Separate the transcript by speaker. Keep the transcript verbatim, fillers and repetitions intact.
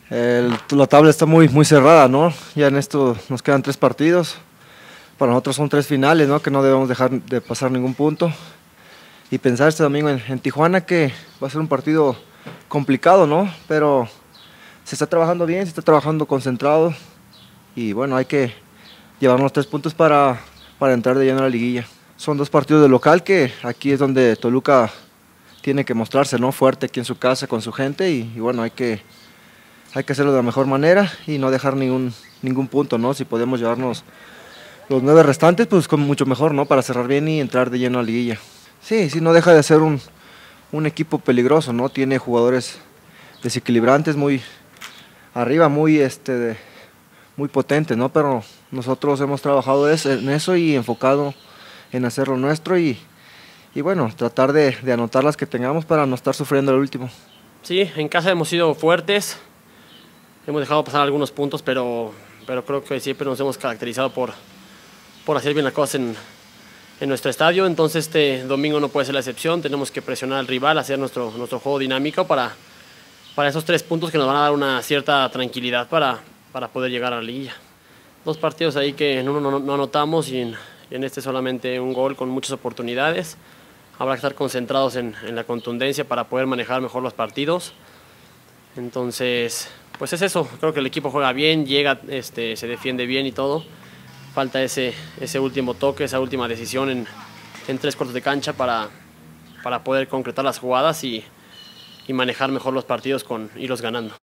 Speaker 1: El, la tabla está muy, muy cerrada, ¿no? Ya en esto nos quedan tres partidos. Para nosotros son tres finales, ¿no? Que no debemos dejar de pasar ningún punto. Y pensar este domingo en, en Tijuana, que va a ser un partido complicado, ¿no? Pero se está trabajando bien, se está trabajando concentrado. Y bueno, hay que llevarnos los tres puntos para, para entrar de lleno a la liguilla. Son dos partidos de local que aquí es donde Toluca tiene que mostrarse, ¿no? Fuerte aquí en su casa con su gente y, y bueno, hay que, hay que hacerlo de la mejor manera y no dejar ningún, ningún punto, ¿no? Si podemos llevarnos los nueve restantes, pues con mucho mejor, ¿no? Para cerrar bien y entrar de lleno a la liguilla. Sí, sí, no deja de ser un, un equipo peligroso, ¿no? Tiene jugadores desequilibrantes, muy arriba, muy, este, de, muy potentes, ¿no? Pero nosotros hemos trabajado en eso y enfocado en hacer lo nuestro y, y bueno, tratar de, de anotar las que tengamos para no estar sufriendo el último.
Speaker 2: Sí, en casa hemos sido fuertes, hemos dejado pasar algunos puntos, pero, pero creo que siempre nos hemos caracterizado por, por hacer bien las cosas en, en nuestro estadio, entonces este domingo no puede ser la excepción, tenemos que presionar al rival, hacer nuestro, nuestro juego dinámico para, para esos tres puntos que nos van a dar una cierta tranquilidad para, para poder llegar a la liguilla. Dos partidos ahí que en uno no, no anotamos y en, y en este solamente un gol con muchas oportunidades. Habrá que estar concentrados en, en la contundencia para poder manejar mejor los partidos. Entonces, pues es eso, creo que el equipo juega bien, llega, este, se defiende bien y todo. Falta ese, ese último toque, esa última decisión en, en tres cuartos de cancha para, para poder concretar las jugadas y, y manejar mejor los partidos con irlos ganando.